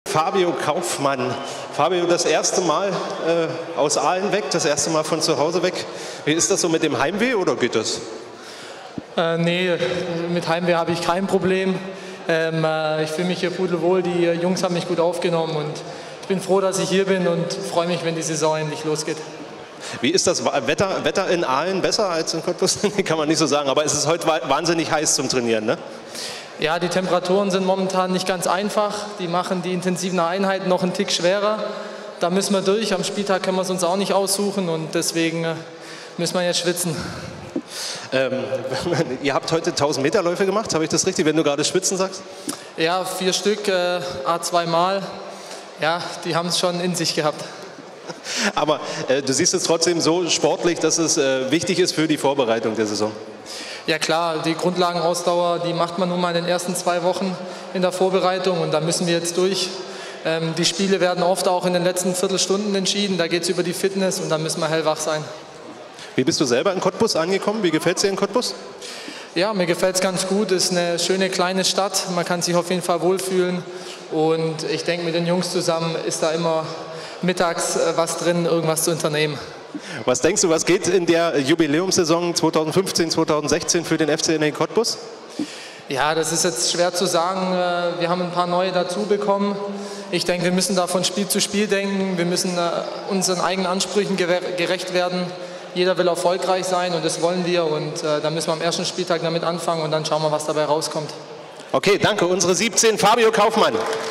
Fabio Kaufmann. Fabio, das erste Mal aus Aalen weg, das erste Mal von zu Hause weg. Wie ist das so mit dem Heimweh oder geht das? Nee, mit Heimweh habe ich kein Problem. Ich fühle mich hier pudelwohl, die Jungs haben mich gut aufgenommen und ich bin froh, dass ich hier bin und freue mich, wenn die Saison endlich losgeht. Wie ist das Wetter in Aalen besser als in Cottbus? Kann man nicht so sagen, aber es ist heute wahnsinnig heiß zum Trainieren, ne? Ja, die Temperaturen sind momentan nicht ganz einfach. Die machen die intensiven Einheiten noch einen Tick schwerer. Da müssen wir durch. Am Spieltag können wir es uns auch nicht aussuchen und deswegen müssen wir jetzt schwitzen. Ihr habt heute 1000-Meter-Läufe gemacht, habe ich das richtig, wenn du gerade schwitzen sagst? Ja, 4 Stück, A2 Mal. Ja, die haben es schon in sich gehabt. Aber du siehst es trotzdem so sportlich, dass es wichtig ist für die Vorbereitung der Saison. Ja klar, die Grundlagenausdauer, die macht man nun mal in den ersten 2 Wochen in der Vorbereitung und da müssen wir jetzt durch. Die Spiele werden oft auch in den letzten Viertelstunden entschieden, da geht es über die Fitness und da müssen wir hellwach sein. Wie bist du selber in Cottbus angekommen? Wie gefällt es dir in Cottbus? Ja, mir gefällt es ganz gut. Es ist eine schöne kleine Stadt. Man kann sich auf jeden Fall wohlfühlen. Und ich denke, mit den Jungs zusammen ist da immer mittags was drin, irgendwas zu unternehmen. Was denkst du, was geht in der Jubiläumssaison 2015, 2016 für den FCN Cottbus? Ja, das ist jetzt schwer zu sagen. Wir haben ein paar neue dazu bekommen. Ich denke, wir müssen da von Spiel zu Spiel denken. Wir müssen unseren eigenen Ansprüchen gerecht werden. Jeder will erfolgreich sein und das wollen wir. Und da müssen wir am ersten Spieltag damit anfangen und dann schauen wir, was dabei rauskommt. Okay, danke. Unsere 17, Fabio Kaufmann.